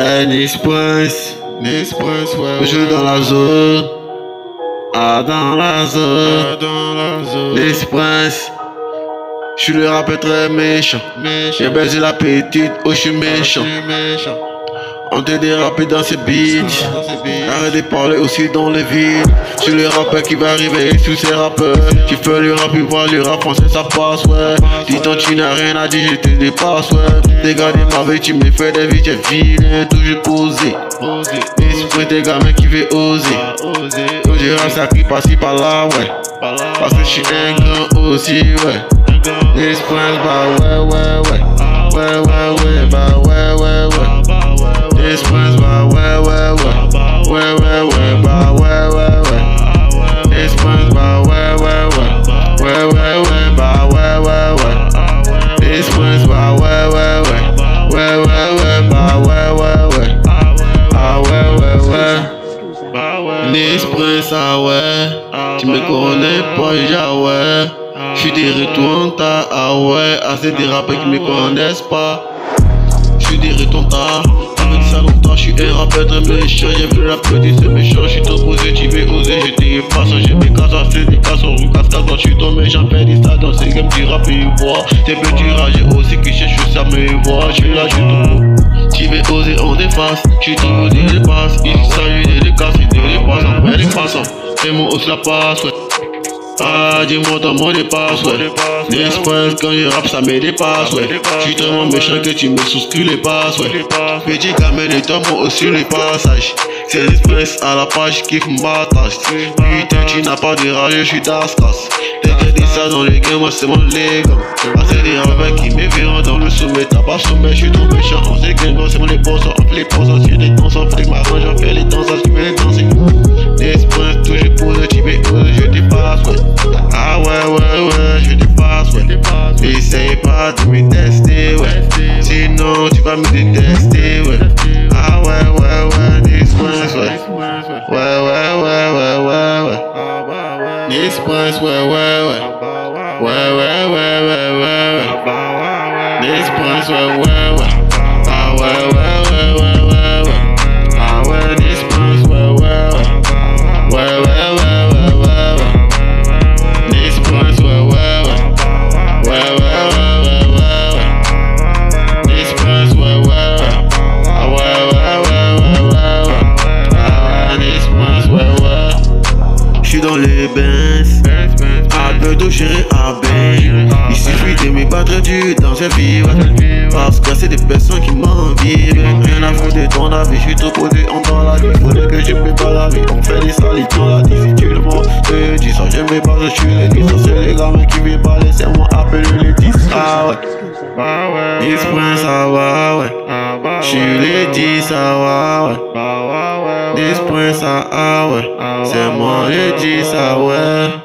Nice Prince, ouais. Je suis dans la zone. Ah, dans la zone. Nice Prince. Je suis le rappeur très méchant. J'ai baisé la petite, oh je suis méchant. On te dérapé dans ces beats. Arrête de parler aussi dans les villes. Je suis le rappeur qui va arriver sous ces rappeurs. Tu fais le rap, tu vois le rap français ça passe, ouais. Dis donc tu n'as rien à dire, je te dépasse, ouais. T'es gardé ma vie, tu me fais des vies, j'ai vilain, toujours posé. Esprit des gamins qui veulent oser. Oser rap ça crie par-ci par-là, ouais. Parce que je suis un grand aussi, ouais. Esprit, bah ouais, ouais, ouais. Ouais, ouais, ouais, bah ouais, ouais, ouais. Esprit, bah ouais, ouais, ouais. Ouais, ouais, ouais, bah ouais, ouais, ouais. Esprit, bah ouais, ouais, ouais. Ouais, ouais, ouais, bah ouais, ouais, ouais. Esprit, bah ouais, ouais, ouais. Ouais, ouais, ouais, bah ouais, ouais, ouais. Ah ouais, ouais, ouais. L'esprit, ça ouais. Tu me connais pas, déjà ouais. J'suis des retours ah ouais. Assez des rappeurs qui me connaissent pas. J'suis des retours avec ça longtemps, j'suis un rappeur très méchant. J'ai vu la petite, c'est méchant. J'suis trop positif et osé, je dépasse. J'ai des casses à c'est des casses en casse quand j'suis trop méchant. Fais des stades dans ces games du rap et voix. Tes petits rages aussi qui cherchent ça me voit. J'suis là, j'suis trop. Tu veux oser, on dépasse. J'suis trop osé, dépasse. Ici, ça lui dépasse, il dépasse. On fait des passants. Et moi aussi la passe, ouais. Ah, dis-moi ton mot de passe, ouais. L'esprit quand je rappe ça me dépasse, ouais. J'suis tellement méchant que tu me souscris les passes, ouais. Petit gamin de toi, moi aussi les passages. C'est l'esprit à la page qui m'attache. Putain, tu n'as pas de rage, j'suis d'ascas. Dès que dit ça dans les games, moi c'est mon légal. C'est des rappeurs qui me verront dans le sommet. T'as pas sommet, j'suis trop méchant. On sait que c'est mon épouse, on fait les pauses. Sur les danses, on fait les marranges, on fait les danses, je vais les danser. L'esprit, toujours posé, tu veux oser, je dépasse, ouais. Ah ouais, ouais, ouais, je dépasse, ouais. Essaye pas de me tester, ouais. Sinon, tu vas me détester, ouais. Ah ouais, ouais, ouais, l'esprit, ouais. Ouais, ouais, ouais, ouais, ouais, ouais. L'esprit, ouais, ouais, ouais. Ouais, ouais, ouais, ouais, ouais, ouais. L'esprit, ouais, ouais, ouais. Ah ouais, ouais, ouais, ouais, ouais, ouais. Ah ouais, l'esprit, ouais, ouais, ouais. Ouais, ouais, ouais, ouais, ouais, ouais. L'esprit, ouais, ouais, ouais. Ouais, ouais, ouais, ouais, ouais, ouais. L'esprit, ouais, ouais, ouais. Ah ouais, ouais, ouais, ouais, ouais, ouais. Ah ouais, l'esprit, ouais, ouais. J'suis dans les bains. À bientôt j'irai à bain. Il suffit de me battre du dans cette vie, ouais. Parce que c'est des personnes qui m'envient. Rien à foutre de ton avis, j'suis trop posé dans la vie. Faudrait que je me pas la vie. On fait des salis dans la vie. Si tu le montres, te dis ça, j'aime pas, je suis les 10. C'est les gamins qui veulent parler, c'est moi appelé les 10. Ah ouais. L'esprit, ça va, ouais. J'suis les 10, ça va, ouais. L'esprit, ça, ah ouais. C'est moi les 10, ça ouais.